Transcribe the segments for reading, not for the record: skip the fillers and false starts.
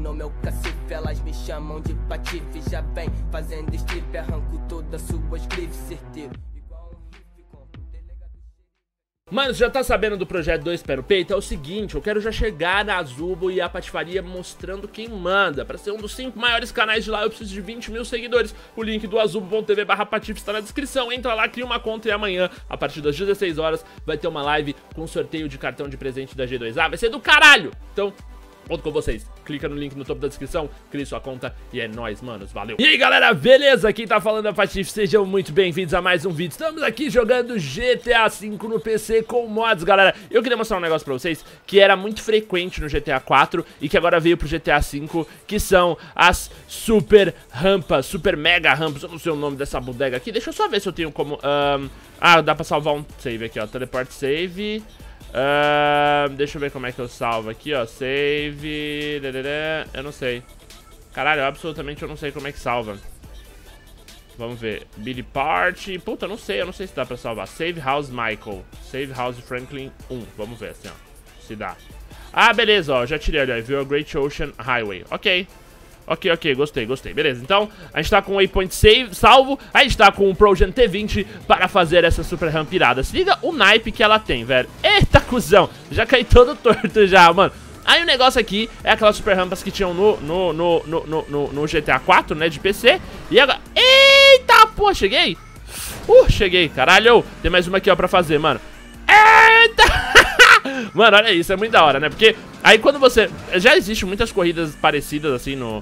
nome é o cacife, elas me chamam de patife. Já vem fazendo strip, arranco todas suas grifes, certeiro. Mano, você já tá sabendo do projeto 2 Pé no Peito? É o seguinte, eu quero já chegar na Azubo e a Patifaria mostrando quem manda. Pra ser um dos 5 maiores canais de lá, eu preciso de 20 mil seguidores. O link do azubo.tv/patife está na descrição. Entra lá, cria uma conta e amanhã, a partir das 16 horas, vai ter uma live com sorteio de cartão de presente da G2A. Vai ser do caralho! Então, conto com vocês. Clica no link no topo da descrição, crie sua conta e é nóis, manos. Valeu! E aí, galera, beleza? Quem tá falando é o Patife, sejam muito bem-vindos a mais um vídeo. Estamos aqui jogando GTA V no PC com mods, galera. Eu queria mostrar um negócio pra vocês que era muito frequente no GTA 4 e que agora veio pro GTA V, que são as super rampas, super mega rampas. Eu não sei o nome dessa bodega aqui. Deixa eu só ver se eu tenho como... dá pra salvar um save aqui, ó. Teleport save... deixa eu ver como é que eu salvo aqui, ó. Save. Eu não sei. Caralho, absolutamente eu não sei como é que salva. Vamos ver. Billy Party. Puta, eu não sei se dá pra salvar. Save House Michael. Save House Franklin 1. Vamos ver assim, ó. Se dá. Ah, beleza, ó. Já tirei, olha. Viu a Great Ocean Highway. Ok. Ok, gostei. Beleza, então a gente tá com o Waypoint salvo, a gente tá com o Progen T20 para fazer essa super ramp irada. Se liga o naipe que ela tem, velho. Eita, cuzão, já caí todo torto já, mano. Aí o negócio aqui é aquelas super rampas que tinham no GTA 4, né, de PC. E agora... Eita, pô, cheguei. Cheguei, caralho. Tem mais uma aqui, ó, pra fazer, mano. Eita. Mano, olha isso, é muito da hora, né? Porque aí quando você... Já existem muitas corridas parecidas, assim, no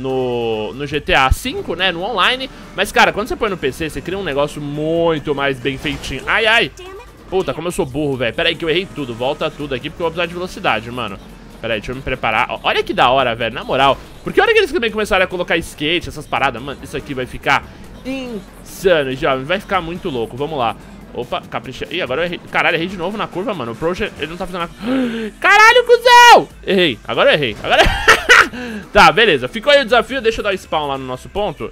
GTA V, né? No online. Mas, cara, quando você põe no PC, você cria um negócio muito mais bem feitinho. Ai. Puta, como eu sou burro, velho. Pera aí que eu errei tudo. Volta tudo aqui porque eu vou precisar de velocidade, mano. Pera aí, deixa eu me preparar. Olha que da hora, velho, na moral. Porque a hora que eles também começaram a colocar skate, essas paradas, mano, isso aqui vai ficar insano, jovem. Vai ficar muito louco. Vamos lá. Opa, capricha. Ih, agora eu errei. Caralho, errei de novo na curva, mano. O Projet, ele não tá fazendo a... Caralho, cuzão! Errei. Agora eu errei. Tá, beleza. Ficou aí o desafio. Deixa eu dar spawn lá no nosso ponto.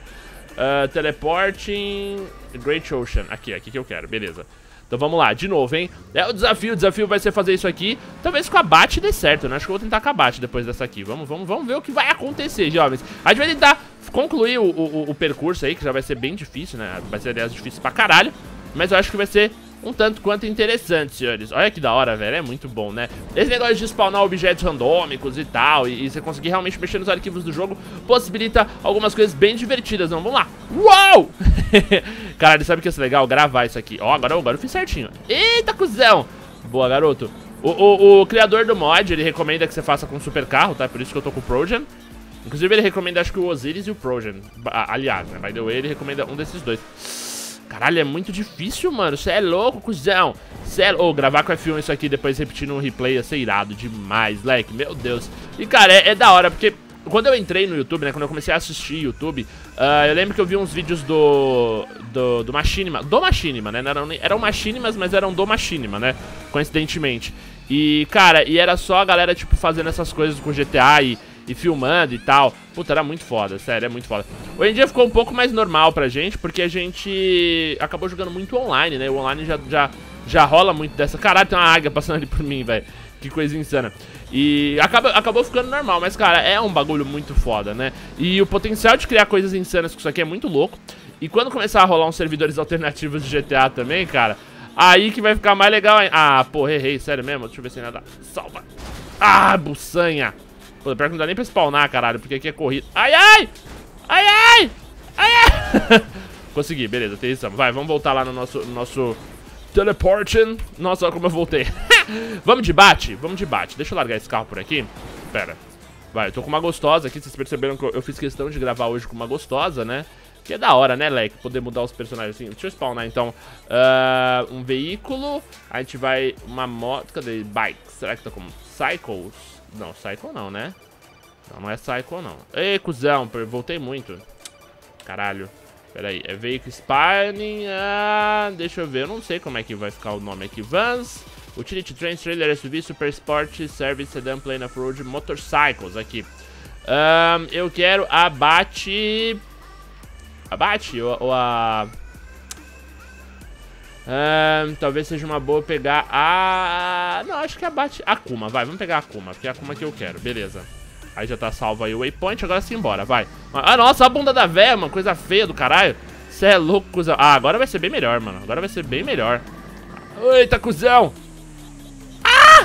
Teleporting Great Ocean. Aqui que eu quero. Beleza. Então vamos lá, de novo, hein? É o desafio vai ser fazer isso aqui. Talvez com a Bat dê certo, né? Acho que eu vou tentar com a Bat depois dessa aqui. Vamos ver o que vai acontecer, jovens. A gente vai tentar concluir o percurso aí, que já vai ser bem difícil, né? Vai ser, aliás, difícil pra caralho. Mas eu acho que vai ser um tanto quanto interessante, senhores. Olha que da hora, velho. É muito bom, né? Esse negócio de spawnar objetos randômicos e tal, e você conseguir realmente mexer nos arquivos do jogo, possibilita algumas coisas bem divertidas, não? Vamos lá. Uou! Caralho, sabe o que ia ser legal? Gravar isso aqui. Ó, agora eu fiz certinho. Eita, cuzão! Boa, garoto. O criador do mod, ele recomenda que você faça com um super carro, tá? Por isso que eu tô com o Progen. Inclusive, ele recomenda, acho que o Osiris e o Progen. Aliás, né? By the way, ele recomenda um desses dois. Caralho, é muito difícil, mano. Você é louco, cuzão. Gravar com F1 isso aqui, depois repetir no replay ia ser irado demais, leque. Meu Deus. E, cara, é da hora, porque quando eu entrei no YouTube, né, quando eu comecei a assistir YouTube, eu lembro que eu vi uns vídeos do Machinima. Do Machinima, né? Eram Machinimas, mas eram do Machinima, né? Coincidentemente. E, cara, era só a galera, tipo, fazendo essas coisas com GTA e filmando e tal. Puta, era muito foda, sério, é muito foda. Hoje em dia ficou um pouco mais normal pra gente, porque a gente acabou jogando muito online, né? O online já rola muito dessa... Caralho, tem uma águia passando ali por mim, velho. Que coisa insana. E acabou ficando normal, mas, cara, é um bagulho muito foda, né? E o potencial de criar coisas insanas com isso aqui é muito louco. E quando começar a rolar uns servidores alternativos de GTA também, cara, aí que vai ficar mais legal, hein? Ah, porra, errei, sério mesmo? Deixa eu ver se ainda dá. Salva. Ah, buçanha. Pô, pior que não dá nem pra spawnar, caralho, porque aqui é corrida. Ai! Consegui, beleza, aterrissamos. Vai, vamos voltar lá no nosso teleporting. Nossa, olha como eu voltei. Vamos de bate? Vamos de bate. Deixa eu largar esse carro por aqui. Pera. Vai, eu tô com uma gostosa aqui. Vocês perceberam que eu fiz questão de gravar hoje com uma gostosa, né? Que é da hora, né, leque? Poder mudar os personagens assim. Deixa eu spawnar, então. Um veículo. A gente vai... Uma moto. Cadê? Bike. Será que tá como? Cycles? Não, Cycle não, né? Não é Cycle, não. Ei, cuzão, voltei muito. Caralho. Pera aí, é Vehicle Spawning. Deixa eu ver, eu não sei como é que vai ficar o nome aqui. Vans, Utility Trains, Trailer, SUV, Super Sport, Service, Sedan, Plane Off-Road, Motorcycles, aqui. Eu quero a Bate... A Bate ou a... talvez seja uma boa pegar a... Não, acho que a Bate... A Akuma, vai, vamos pegar a Akuma, porque é a Akuma que eu quero, beleza. Aí já tá salvo aí o waypoint, agora sim, bora, vai. Ah, nossa, a bunda da véia, mano, coisa feia do caralho. Cê é louco, cuzão. Ah, agora vai ser bem melhor, mano. Agora vai ser bem melhor. Eita, cuzão. Ah!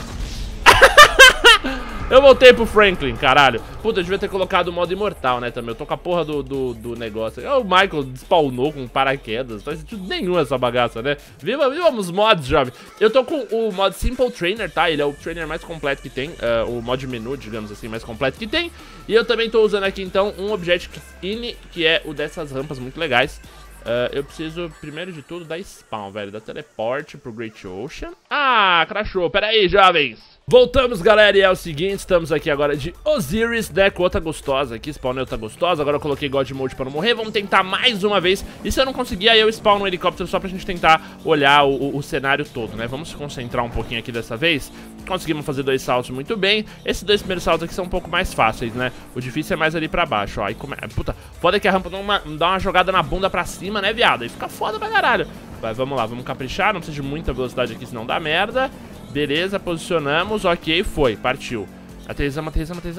Eu voltei pro Franklin, caralho. Puta, eu devia ter colocado o modo imortal, né, também. Eu tô com a porra do negócio. O Michael spawnou com paraquedas. Não faz sentido nenhum essa bagaça, né? Viva os mods, jovem. Eu tô com o mod Simple Trainer, tá? Ele é o trainer mais completo que tem. O mod menu, digamos assim, mais completo que tem. E eu também tô usando aqui, então, um Objective In, que é o dessas rampas muito legais. Eu preciso, primeiro de tudo, da spawn, velho. Da teleporte pro Great Ocean. Ah, crashou. Pera aí, jovens. Voltamos, galera, e é o seguinte, estamos aqui agora de Osiris, né, com outra gostosa aqui, spawnei outra gostosa, agora eu coloquei God Mode pra não morrer, vamos tentar mais uma vez, e se eu não conseguir, aí eu spawno um helicóptero só pra gente tentar olhar o cenário todo, né, vamos se concentrar um pouquinho aqui dessa vez, conseguimos fazer 2 saltos muito bem, esses 2 primeiros saltos aqui são um pouco mais fáceis, né, o difícil é mais ali pra baixo, ó, aí puta, foda que a rampa dá uma jogada na bunda pra cima, né, viado, aí fica foda pra caralho, vai, vamos lá, vamos caprichar, não precisa de muita velocidade aqui, senão dá merda. Beleza, posicionamos, ok, foi, partiu. Aterrissamos.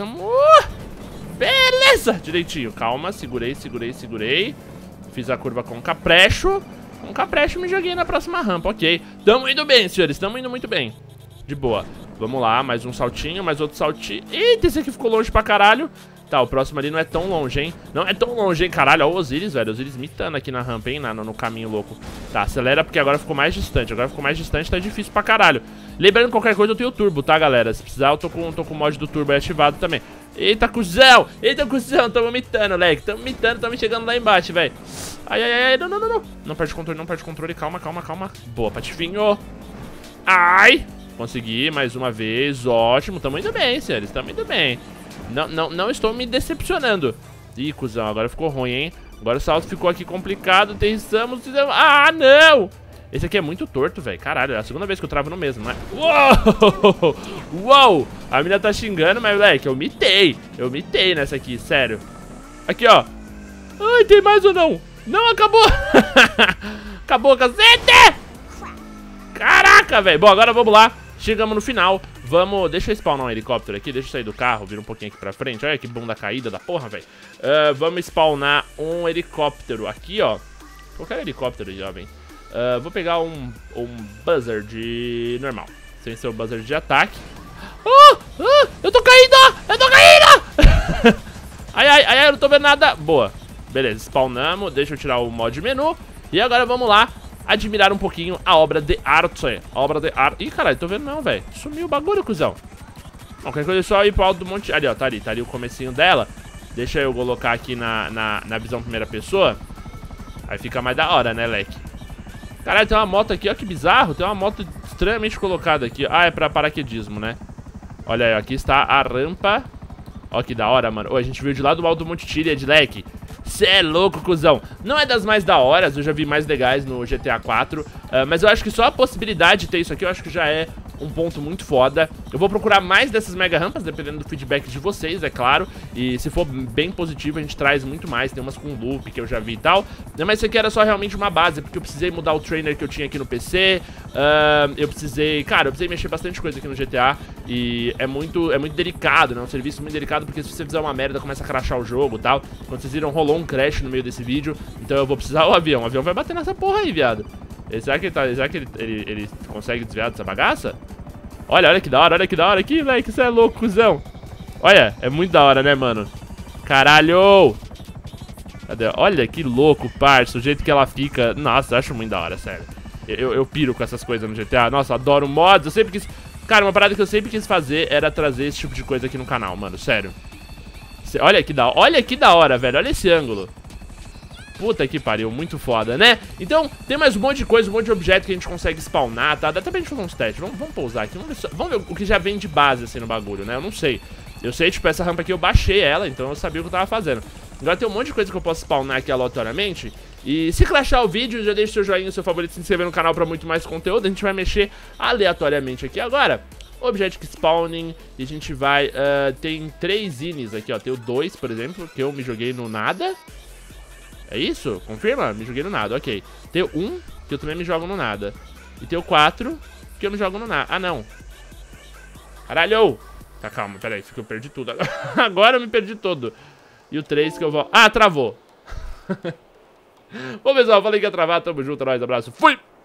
Beleza, direitinho, calma, segurei. Fiz a curva com o caprecho. Com o caprecho me joguei na próxima rampa, ok. Tamo indo bem, senhores, tamo indo muito bem. De boa, vamos lá, mais um saltinho, mais outro saltinho. Eita, esse aqui ficou longe pra caralho. Tá, o próximo ali não é tão longe, hein? Não é tão longe, hein? Caralho, ó o Osiris, velho. O Osiris mitando aqui na rampa, hein? No caminho louco. Tá, acelera porque agora ficou mais distante. Agora ficou mais distante, tá difícil pra caralho. Lembrando, qualquer coisa eu tenho o turbo, tá, galera? Se precisar, eu tô com o mod do turbo aí ativado também. Eita, cuzão! Eita, cuzão! Tamo mitando, leque. Tamo mitando, tamo chegando lá embaixo, velho. Ai. Não. Não perde controle, calma. Boa, patifinho. Ai! Consegui, mais uma vez. Ótimo, tamo indo bem, senhores. Tamo indo bem. Não estou me decepcionando. Ih, cuzão, agora ficou ruim, hein? Agora o salto ficou aqui complicado. Aterrissamos. Ah, não! Esse aqui é muito torto, velho. Caralho, é a segunda vez que eu travo no mesmo, né? Uou! Uou! A menina tá xingando, mas, moleque, eu mitei. Eu mitei nessa aqui, sério. Aqui, ó. Ai, tem mais ou não? Não, acabou! Acabou, cacete! Caraca, velho. Bom, agora vamos lá. Chegamos no final. Vamos... Deixa eu spawnar um helicóptero aqui. Deixa eu sair do carro, vir um pouquinho aqui pra frente. Olha que bunda caída da porra, velho. Vamos spawnar um helicóptero aqui, ó. Qualquer helicóptero, jovem. Vou pegar um buzzard normal. Sem ser o buzzard de ataque. Eu tô caindo! Ai, eu não tô vendo nada. Boa. Beleza, spawnamos. Deixa eu tirar o mod menu. E agora vamos lá admirar um pouquinho a obra de arte. Ih, caralho, tô vendo não, velho. Sumiu o bagulho, cuzão. Qualquer coisa é só ir pro alto do monte. Ali, ó, tá ali o comecinho dela. Deixa eu colocar aqui na visão primeira pessoa. Aí fica mais da hora, né, leque? Caralho, tem uma moto aqui, ó, que bizarro. Tem uma moto extremamente colocada aqui. Ah, é pra paraquedismo, né? Olha aí, aqui está a rampa. Ó, que da hora, mano. Ô, a gente veio de lá do alto do Monte Chiliad, leque. Cê é louco, cuzão. Não é das mais da horas, eu já vi mais legais no GTA 4. Mas eu acho que só a possibilidade de ter isso aqui, eu acho que já é um ponto muito foda. Eu vou procurar mais dessas mega rampas, dependendo do feedback de vocês, é claro. E se for bem positivo, a gente traz muito mais. Tem umas com loop que eu já vi e tal. Mas isso aqui era só realmente uma base, porque eu precisei mudar o trainer que eu tinha aqui no PC. Eu precisei mexer bastante coisa aqui no GTA. E é muito delicado, né? É um serviço muito delicado, porque se você fizer uma merda, começa a crashar o jogo e tal. Quando vocês viram, rolou um crash no meio desse vídeo. Então eu vou precisar o avião. O avião vai bater nessa porra aí, viado. Será que ele consegue desviar dessa bagaça? Olha que da hora aqui, velho, que você é louco, cuzão. Olha, é muito da hora, né, mano? Caralho! Cadê? Olha que louco, parça, o jeito que ela fica. Nossa, eu acho muito da hora, sério. Eu piro com essas coisas no GTA. Nossa, adoro mods, eu sempre quis... Cara, uma parada que eu sempre quis fazer era trazer esse tipo de coisa aqui no canal, mano, sério. Olha que da hora, velho, olha esse ângulo. Puta que pariu, muito foda, né? Então, tem mais um monte de coisa, um monte de objeto que a gente consegue spawnar, tá? Dá até pra gente fazer uns testes. Vamos pousar aqui, vamos ver o que já vem de base, assim, no bagulho, né? Eu não sei. Eu sei, tipo, essa rampa aqui eu baixei ela, então eu sabia o que eu tava fazendo. Agora tem um monte de coisa que eu posso spawnar aqui aleatoriamente. E se crashar o vídeo, já deixa seu joinha, seu favorito, se inscrever no canal pra muito mais conteúdo. A gente vai mexer aleatoriamente aqui agora. Object Spawning, e a gente vai... tem 3 inis aqui, ó. Tem o 2, por exemplo, que eu me joguei no nada. É isso? Confirma? Me joguei no nada, ok. Tem o 1, que eu também me jogo no nada. E tem o 4, que eu me jogo no nada. Ah, não. Caralho! Tá, calma, peraí, que eu perdi tudo. Agora eu me perdi todo. E o 3 que eu vou... Ah, travou. Bom, pessoal, falei que ia travar. Tamo junto, nós, abraço. Fui!